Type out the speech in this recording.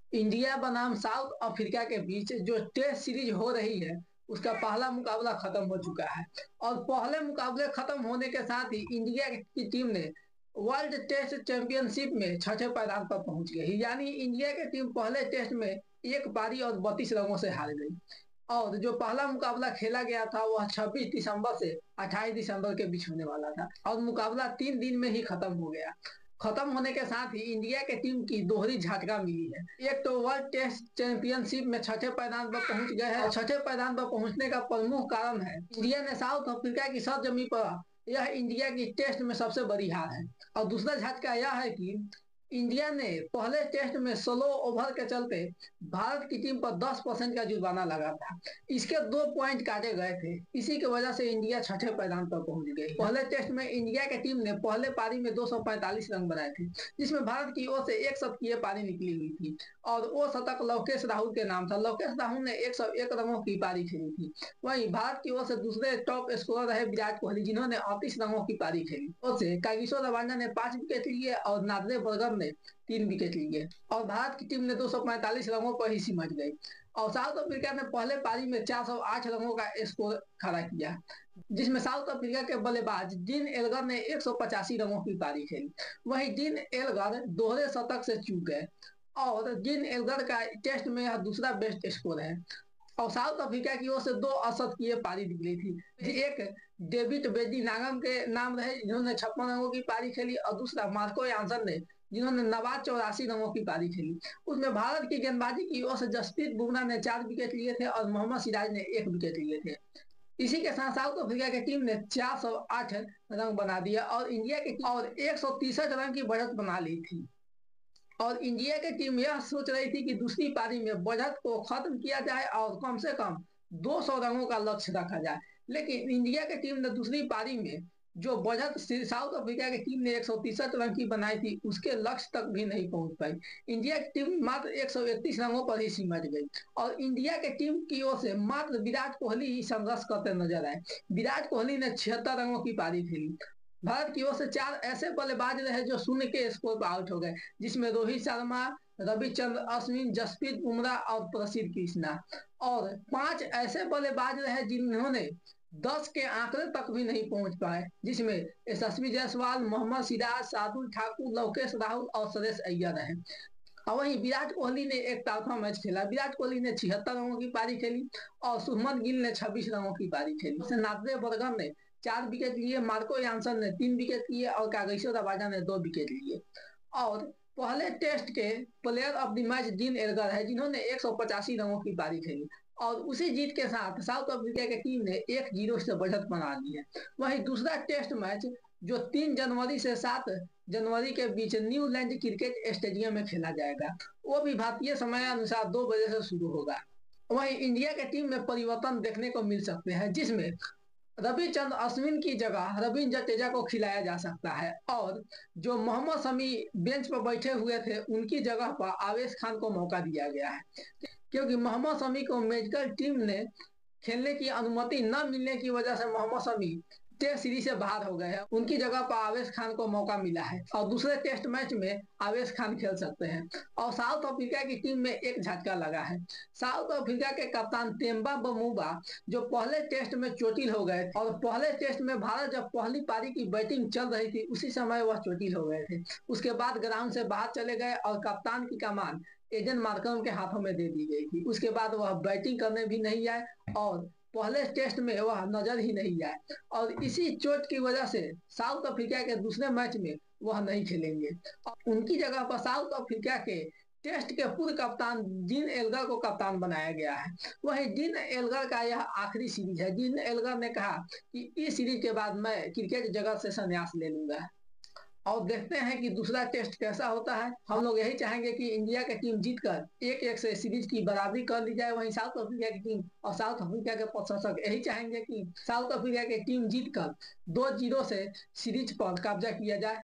India बनाम south Africa के बीच जो टेस्ट सीरीज हो रही है उसका पहला मुकाबला खत्म हो चुका है। और पहले मुकाबले खत्म होने के साथ ही इंडिया की टीम ने वर्ल्ड टेस्ट चैंपियनशिप में छठे पायदान पर पहुंच गई। यानी इंडिया की टीम पहले टेस्ट में एक पारी और 32 रनों से हार गई। और जो पहला मुकाबला खेला गया था वह 26 दिसंबर से 28 दिसंबर के बीच होने वाला था और मुकाबला 3 दिन में ही खत्म हो गया। खत्म होने के साथ ही इंडिया के टीम की दोहरी झटका मिली है। एक तो वर्ल्ड टेस्ट चैंपियनशिप में छठे पायदान पर पहुंच गए हैं और छठे पायदान पर पहुंचने का प्रमुख कारण है इंडिया ने साउथ अफ्रीका की सरजमी पर यह इंडिया की टेस्ट में सबसे बड़ी हार है। और दूसरा झटका यह है कि इंडिया ने पहले टेस्ट में 16 ओवर के चलते भारत की टीम पर 10% का जुर्माना लगा था। इसके 2 पॉइंट काटे गए थे। इसी की वजह से इंडिया छठे पायदान पर पहुंच गई। पहले टेस्ट में इंडिया की टीम ने पहले पारी में 245 रन बनाए थे, जिसमें भारत की ओर से 100 पारी निकली हुई थी और वो शतक लवकेश राहुल के नाम था। लवकेश राहुल ने 101 रनों की पारी खेली थी। वहीं भारत की ओर से दूसरे टॉप स्कोरर रहे विराट कोहली, जिन्होंने 38 रनों की पारी खेली। उससे कागिसो रबाडा ने 5 विकेट लिए और नादरे बरगर ने 3 विकेट लिए और भारत की टीम ने 245 रनों पर ही सिमट गई। और साउथ अफ्रीका ने पहले पारी में 408 रनों का स्कोर खड़ा किया, जिसमें साउथ अफ्रीका के बल्लेबाज डीन एल्गर ने 185 रनों की पारी खेली। वहीं डीन एल्गर दोहरे शतक से चूक गए और डीन एल्गर का टेस्ट में यह दूसरा बेस्ट स्कोर है। और साउथ अफ्रीका की ओर से 2 अशतकीय पारी निकली थी। एक डेविड बेदी नागम के नाम रहे, जिन्होंने 56 रनों की पारी खेली और दूसरा मार्को यानसन ने, जिन्होंने नवाज 84 रनों की पारी खेली। उसमें भारत की गेंदबाजी की ओर से जसप्रीत बुमराह ने 4 विकेट लिए थे और मोहम्मद सिराज ने 1 विकेट लिए थे। इसी के साथ साउथ अफ्रीका की टीम ने 408 रन बना दिया और इंडिया की टीम और 163 रन की बढ़त बना ली थी। और इंडिया की टीम यह सोच रही थी कि दूसरी पारी में बढ़त को खत्म किया जाए और कम से कम 200 रनों का लक्ष्य रखा जाए। लेकिन इंडिया की टीम ने दूसरी पारी में जो बढ़त साउथ अफ्रीका की टीम ने 163 रन की बनाई थी, उसके लक्ष्य तक भी नहीं पहुंच पाई। इंडिया की टीम मात्र 131 रनों पर ही सिमट गई और इंडिया की टीम की ओर से मात्र विराट कोहली ही संघर्ष करते नजर आए। विराट कोहली ने 76 रनों की पारी खेली। भारत की ओर से 4 ऐसे बल्लेबाज रहे जो शून्य के स्कोर पर आउट हो गए, जिसमें रोहित शर्मा, रविचंद्र अश्विन, जसप्रीत बुमराह और प्रसिद्ध कृष्णा। और 5 ऐसे बल्लेबाज रहे जिन्होंने 10 के आंकड़े तक भी नहीं पहुंच पाए, जिसमें यशस्वी जायसवाल, मोहम्मद सिराज, शार्दुल ठाकुर, लवकेश राहुल और सुरेश अय्यर रहे। और वहीं विराट कोहली ने एक तरफा मैच खेला। विराट कोहली ने 76 रनों की पारी खेली और शुभमन गिल ने 26 रनों की पारी खेली। नादरे बरगम ने 4 विकेट लिए, मार्को यानसन ने 3 विकेट लिए और कागिसो रबाडा ने 2 विकेट लिए। और पहले टेस्ट के player of the match Dean Elgar है, जिन्होंने 185 रनों की पारी खेली। और उसी जीत के साथ साउथ अफ्रीका की टीम ने 1-0 से बढ़त बना ली है। वहीं दूसरा टेस्ट मैच जो 3 जनवरी से 7 जनवरी के बीच न्यूलैंड क्रिकेट स्टेडियम में खेला जाएगा, वो भी भारतीय समय अनुसार 2 बजे से शुरू होगा। वहीं इंडिया के टीम में परिवर्तन देखने को मिल सकते हैं, जिसमें रविचंद्र अश्विन की जगह रविंद्र जडेजा को खिलाया जा सकता है और जो मोहम्मद शमी बेंच पर बैठे हुए थे, उनकी जगह पर आवेश खान को मौका दिया गया है, क्योंकि मोहम्मद शमी को मेडिकल टीम ने खेलने की अनुमति न मिलने की वजह से मोहम्मद शमी टेस्ट सीरीज से बाहर हो गए हैं। उनकी जगह पर आवेश खान को मौका मिला है और दूसरे टेस्ट मैच में आवेश खान खेल सकते हैं। और साउथ अफ्रीका की टीम में एक झटका लगा है। साउथ अफ्रीका के कप्तान तेम्बा बमूबा जो पहले टेस्ट में चोटिल हो गए थे और पहले टेस्ट में भारत जब पहली पारी की बैटिंग चल रही थी, उसी समय वह चोटिल हो गए थे। उसके बाद ग्राउंड से बाहर चले गए और कप्तान की कमान एडन मार्करम के हाथों में दे दी गई थी। उसके बाद वह बैटिंग करने भी नहीं आए और पहले टेस्ट में वह नजर ही नहीं आए और इसी चोट की वजह से साउथ अफ्रीका के दूसरे मैच में वह नहीं खेलेंगे। उनकी जगह पर साउथ अफ्रीका के टेस्ट के पूर्व कप्तान डीन एल्गर को कप्तान बनाया गया है। वहीं डीन एल्गर का यह आखिरी सीरीज है। डीन एल्गर ने कहा कि इस सीरीज के बाद मैं क्रिकेट जगत से संन्यास ले लूंगा। और देखते हैं कि दूसरा टेस्ट कैसा होता है। हम लोग यही चाहेंगे कि इंडिया की टीम जीतकर 1-1 से सीरीज की बराबरी कर ली जाए। वहीं साउथ अफ्रीका की टीम और साउथ अफ्रीका के प्रशासक यही चाहेंगे कि साउथ अफ्रीका की टीम जीतकर 2-0 से सीरीज पर कब्जा किया जाए।